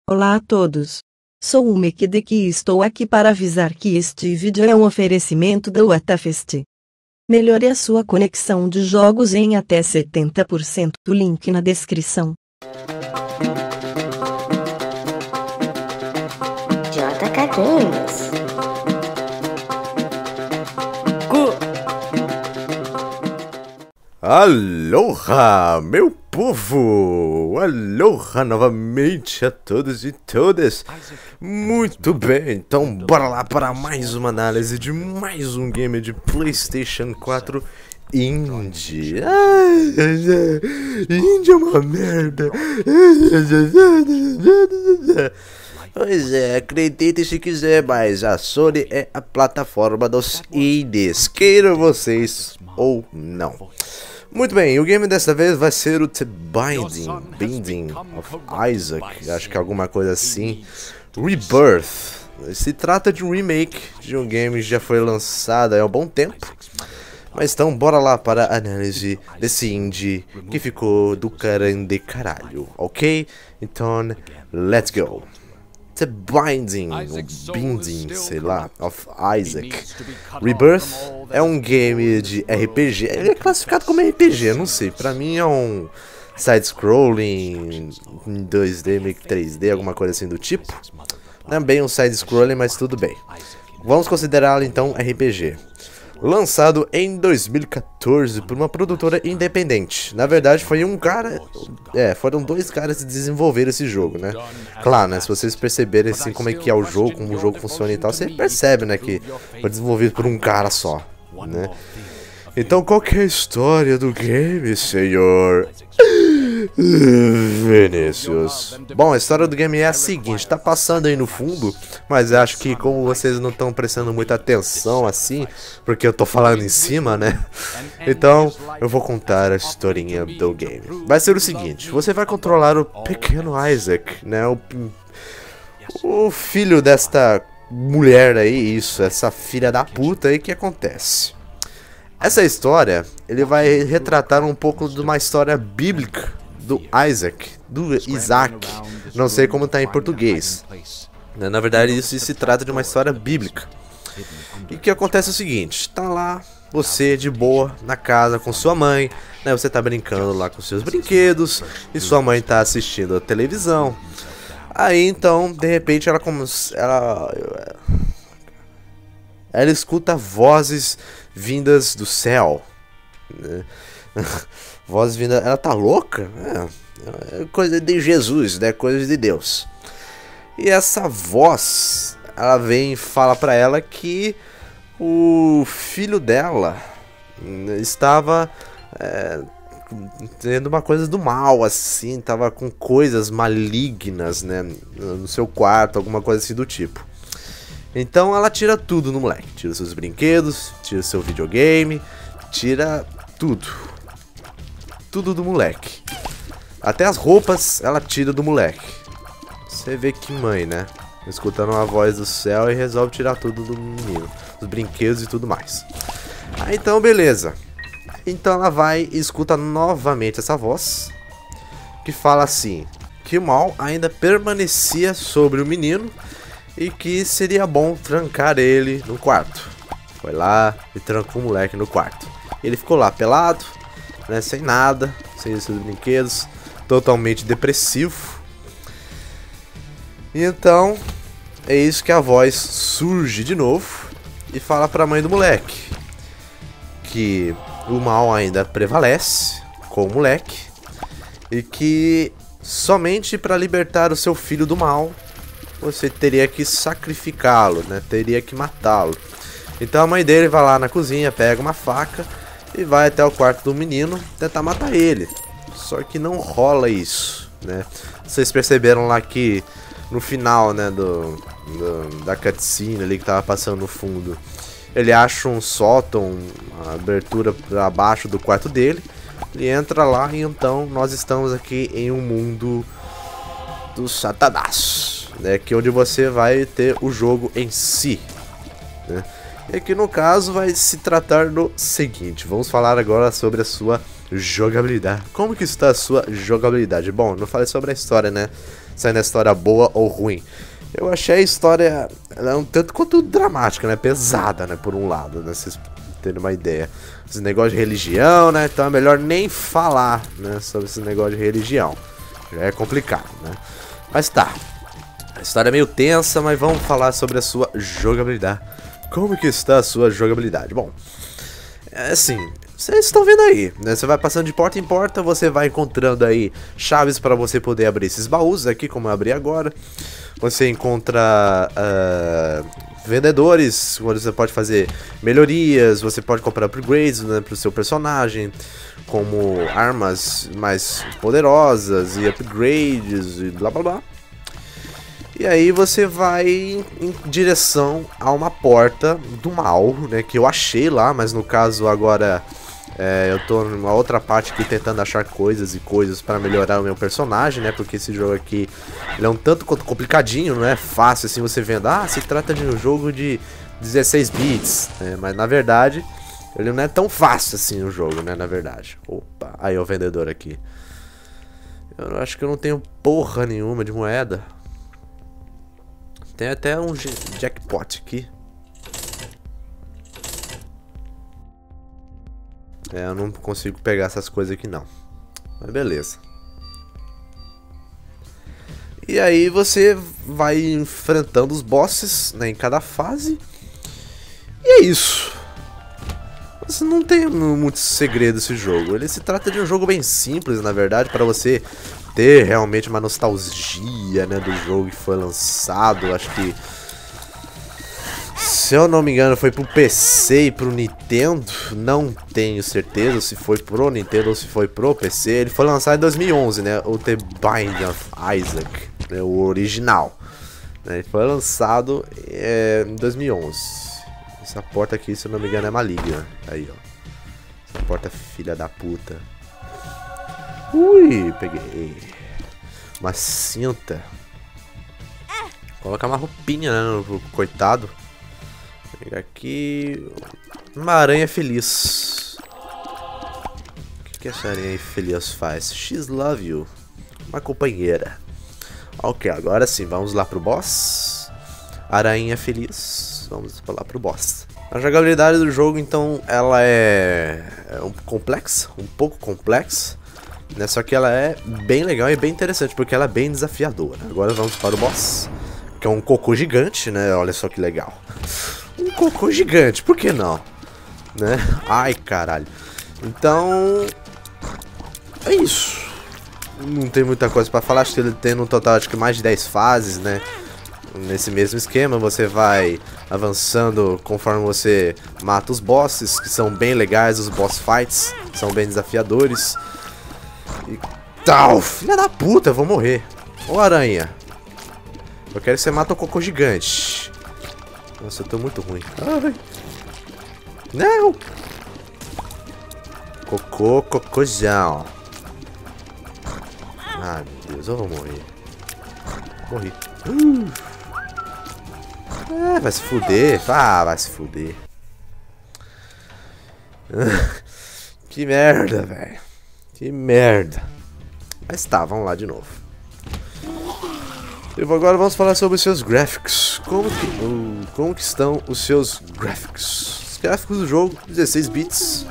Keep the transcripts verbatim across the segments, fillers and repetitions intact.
Olá a todos. Sou o Mekidek e estou aqui para avisar que este vídeo é um oferecimento da WataFest. Melhore a sua conexão de jogos em até setenta por cento. O link na descrição. J K Games. Aloha, meu povo! Aloha novamente a todos e todas! Muito bem, então bora lá para mais uma análise de mais um game de PlayStation quatro Indie. Ai, Indie é uma merda! Pois é, acredite se quiser, mas a Sony é a plataforma dos indies, queiram vocês ou não. Muito bem, o game dessa vez vai ser o The Binding, Binding of Isaac, acho que é alguma coisa assim, Rebirth. Se trata de um remake de um game que já foi lançado há um bom tempo. Mas então, bora lá para a análise desse indie que ficou do caramba caralho, ok? Então, let's go! The Binding, ou Binding, sei lá, of Isaac. Rebirth é um game de R P G, ele é classificado como R P G, não sei, pra mim é um side-scrolling em dois D, meio que três D, alguma coisa assim do tipo. Não é bem um side-scrolling, mas tudo bem. Vamos considerá-lo então R P G. Lançado em dois mil e quatorze por uma produtora independente. Na verdade foi um cara, é, foram dois caras que desenvolveram esse jogo, né? Claro, né, se vocês perceberem assim como é que é o jogo, como o jogo funciona e tal, você percebe, né, que foi desenvolvido por um cara só, né? Então qual que é a história do game, senhor Vinícius? Bom, a história do game é a seguinte, tá passando aí no fundo, mas acho que como vocês não estão prestando muita atenção assim, porque eu tô falando em cima, né? Então, eu vou contar a historinha do game. Vai ser o seguinte, você vai controlar o pequeno Isaac, né? O, o filho desta mulher aí, isso, essa filha da puta aí, que acontece? Essa história, ele vai retratar um pouco de uma história bíblica do Isaac, do Isaac, não sei como tá em português. Na verdade, isso se trata de uma história bíblica. E o que acontece é o seguinte, tá lá você de boa na casa com sua mãe, né? Você tá brincando lá com seus brinquedos e sua mãe tá assistindo a televisão. Aí então, de repente, ela como ela ela escuta vozes vindas do céu, né? Vozes vindas, ela tá louca? É, é coisa de Jesus, né? Coisa de Deus. E essa voz, ela vem e fala pra ela que o filho dela estava é, tendo uma coisa do mal, assim, tava com coisas malignas, né, no seu quarto, alguma coisa assim do tipo. Então ela tira tudo no moleque, tira seus brinquedos, tira seu videogame, tira tudo. Tudo do moleque. Até as roupas ela tira do moleque. Você vê que mãe, né? Escutando uma voz do céu e resolve tirar tudo do menino. Os brinquedos e tudo mais. Aí então, beleza. Então ela vai e escuta novamente essa voz. Que fala assim, que o mal ainda permanecia sobre o menino. E que seria bom trancar ele no quarto. Foi lá e trancou o moleque no quarto. Ele ficou lá pelado, né, sem nada, sem seus brinquedos, totalmente depressivo. E então, é isso que a voz surge de novo e fala para a mãe do moleque que o mal ainda prevalece com o moleque e que somente para libertar o seu filho do mal você teria que sacrificá-lo, né? Teria que matá-lo. Então a mãe dele vai lá na cozinha, pega uma faca e vai até o quarto do menino tentar matar ele. Só que não rola isso, né? Vocês perceberam lá que no final, né, do, do da cutscene ali que tava passando no fundo, ele acha um sótão, uma abertura para baixo do quarto dele. Ele entra lá e então nós estamos aqui em um mundo do Satanás. É que onde você vai ter o jogo em si, né? E aqui no caso vai se tratar do seguinte, vamos falar agora sobre a sua jogabilidade. Como que está a sua jogabilidade? Bom, não falei sobre a história, né? saindo a história boa ou ruim. Eu achei a história, ela é um tanto quanto dramática, né? Pesada, né? Por um lado, né? Vocês terem uma ideia. Esse negócio de religião, né? Então é melhor nem falar, né? Sobre esse negócio de religião. Já é complicado, né? Mas tá. A história é meio tensa, mas vamos falar sobre a sua jogabilidade. Como que está a sua jogabilidade? Bom, é assim... Vocês estão vendo aí, né? Você vai passando de porta em porta, você vai encontrando aí chaves para você poder abrir esses baús aqui, como eu abri agora. Você encontra uh, vendedores, onde você pode fazer melhorias, você pode comprar upgrades, né, para o seu personagem, como armas mais poderosas e upgrades e blá blá blá. E aí você vai em, em direção a uma porta do mal, né, que eu achei lá, mas no caso agora... É, eu tô numa outra parte aqui tentando achar coisas e coisas para melhorar o meu personagem, né? Porque esse jogo aqui, ele é um tanto quanto complicadinho, não é fácil assim você vendo. Ah, se trata de um jogo de dezesseis bits, né? Mas na verdade, ele não é tão fácil assim o jogo, né? Na verdade. Opa, aí o vendedor aqui. Eu acho que eu não tenho porra nenhuma de moeda. Tem até um jackpot aqui. É, eu não consigo pegar essas coisas aqui não. Mas beleza. E aí você vai enfrentando os bosses, né, em cada fase. E é isso. Você não tem muito segredo esse jogo. Ele se trata de um jogo bem simples, na verdade, para você ter realmente uma nostalgia, né, do jogo que foi lançado. Acho que... Se eu não me engano, foi pro P C e pro Nintendo. Não tenho certeza se foi pro Nintendo ou se foi pro P C. Ele foi lançado em dois mil e onze, né? O The Binding of Isaac, né? O original. Ele foi lançado é, em dois mil e onze. Essa porta aqui, se eu não me engano, é maligna. Aí, ó. Essa porta, filha da puta. Ui, peguei. Uma cinta. Colocar uma roupinha, né? No coitado. Pegar aqui... Uma aranha feliz. O que, que essa aranha feliz faz? She's love you. Uma companheira. Ok, agora sim, vamos lá pro boss. Aranha feliz. Vamos lá pro boss. A jogabilidade do jogo, então, ela é, é um complexa, um pouco complexa, né? Só que ela é bem legal e bem interessante, porque ela é bem desafiadora. Agora vamos para o boss, que é um cocô gigante, né? Olha só que legal. Um cocô gigante, por que não? Né? Ai, caralho. Então... é isso. Não tem muita coisa pra falar. Acho que ele tem no total, acho que mais de dez fases, né? Nesse mesmo esquema, você vai avançando conforme você mata os bosses, que são bem legais. Os boss fights são bem desafiadores. E tal. Filha da puta, eu vou morrer. Ô, aranha. Eu quero que você mate o cocô gigante. Nossa, eu tô muito ruim. Ai. Não! Cocô, cocôzão. Ai, meu Deus, eu vou morrer. Morri. Uh. Ah, vai se fuder. Ah, vai se fuder. Que merda, velho. Que merda. Mas tá, vamos lá de novo. E agora vamos falar sobre os seus gráficos. Como que, uh, como que estão os seus gráficos? Os gráficos do jogo, dezesseis bits.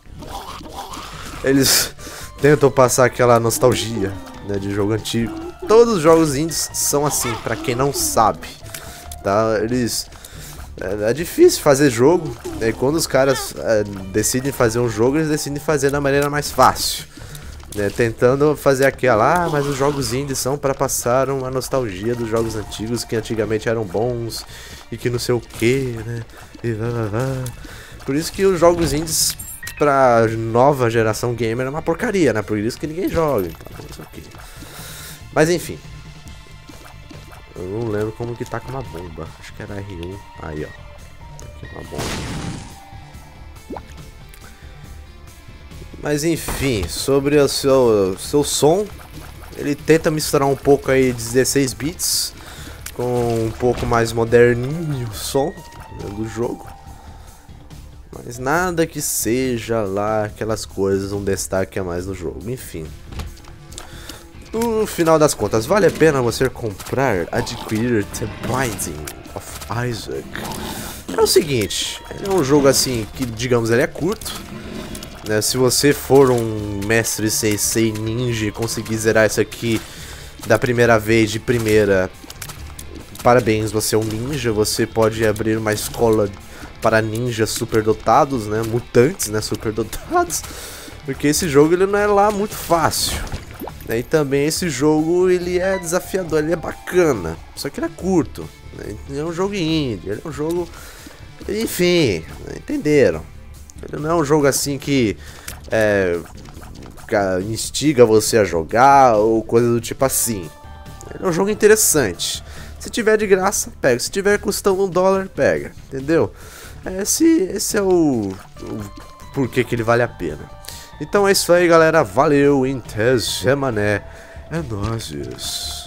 Eles tentam passar aquela nostalgia, né, de jogo antigo. Todos os jogos indies são assim, pra quem não sabe. Tá? Eles... É, é difícil fazer jogo, né? Quando os caras é, decidem fazer um jogo, eles decidem fazer da maneira mais fácil. Né, tentando fazer aquela, ah, mas os jogos indies são para passar uma nostalgia dos jogos antigos que antigamente eram bons e que não sei o que, né? E blá, blá, blá. Por isso que os jogos indies pra nova geração gamer é uma porcaria, né? Por isso que ninguém joga, então, não sei o que. Mas enfim. Eu não lembro como que tá com uma bomba. Acho que era R um. Aí, ó. Tá aqui uma bomba. Mas enfim, sobre o seu, seu som, ele tenta misturar um pouco aí dezesseis bits com um pouco mais moderninho o som, né, do jogo. Mas nada que seja lá aquelas coisas, um destaque a mais no jogo, enfim. No final das contas, vale a pena você comprar, adquirir The Binding of Isaac? É o seguinte, ele é um jogo assim que, digamos, ele é curto, né? Se você for um mestre Seisei ninja e conseguir zerar isso aqui da primeira vez, de primeira, parabéns, você é um ninja. Você pode abrir uma escola para ninjas superdotados, né? Mutantes, né? Superdotados. Porque esse jogo ele não é lá muito fácil. E também esse jogo ele é desafiador, ele é bacana. Só que ele é curto, né? Ele é um jogo indie, ele é um jogo... Enfim, entenderam? Ele não é um jogo assim que é, instiga você a jogar ou coisa do tipo assim. Ele é um jogo interessante. Se tiver de graça, pega. Se tiver custando um dólar, pega. Entendeu? Esse, esse é o, o porquê que ele vale a pena. Então é isso aí, galera. Valeu, até semana. É nóis.